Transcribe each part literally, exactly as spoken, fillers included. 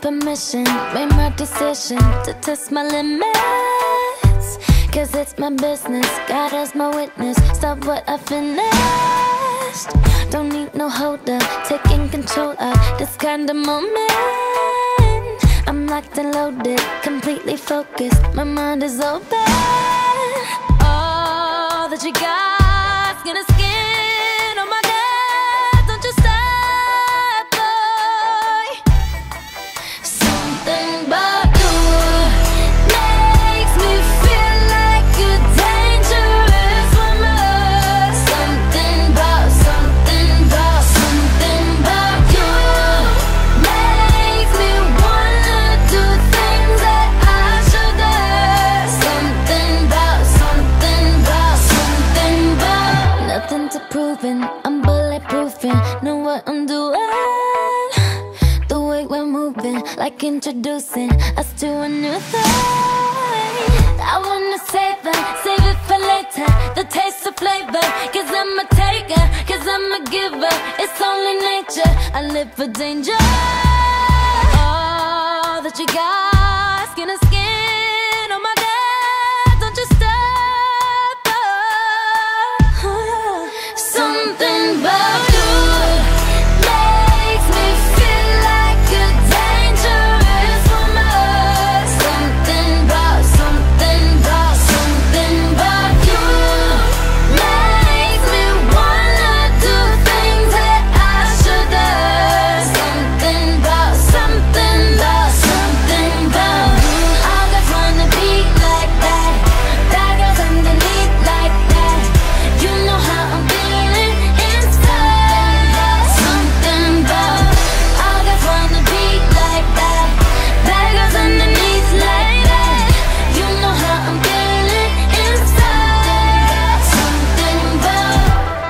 permission, made my decision to test my limits. Cause it's my business, God as my witness. Stop what I finished. Don't need no holder, taking control of this kind of moment. I'm locked and loaded, completely focused, my mind is open. All that you got's gonna skin on my neck. Don't you stop, boy. Something about you makes me feel like a dangerous woman. Something about, something about, something about you makes me wanna do things that I shouldn't. Something about, something about, something about. Nothing to proving, I'm bulletproofing, know what I'm doing. The way we're moving, like introducing us to a new thing. I wanna save it, save it for later, the taste of flavor. Cause I'm a taker, cause I'm a giver. It's only nature, I live for danger. All that you got, skin and skin on my neck. Don't you stop, oh. Something about you makes me feel like a dangerous woman. Something about, something about, something about you makes me wanna do things that I shouldn't. Something about, something about, something about you. All guys wanna be like that, that girl's underneath like that. You know how I'm feeling inside. Something about, all guys wanna be like that, that girl's underneath like that. You know how I'm feeling inside. Something about.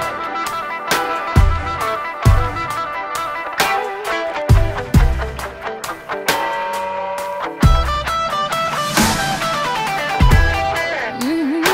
Mm-hmm.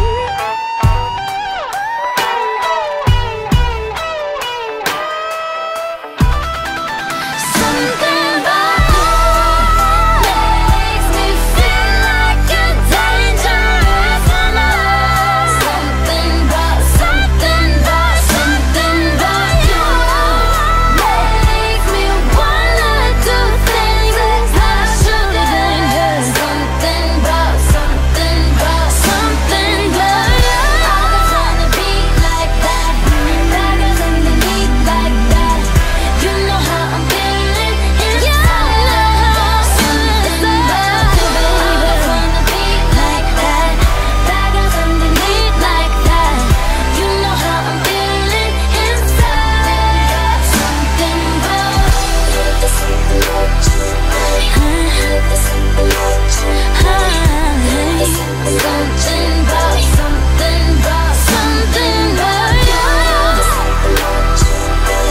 Something about you makes me feel like a dangerous woman. Something about, something about, something about you makes me wanna do things that I shouldn't. Something about, something about, something about you. All guys wanna be like that, that girl's underneath like that. You know how I'm feeling inside. Something about you, baby. All guys wanna be like that, that girl's underneath like that. You know how I'm feeling inside. Something about. There's something about you, baby. There's something about you, baby. Something about, something about, something about you.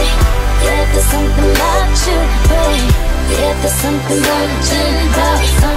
Yeah, there's something about you, baby. Yeah, there's something about you, baby.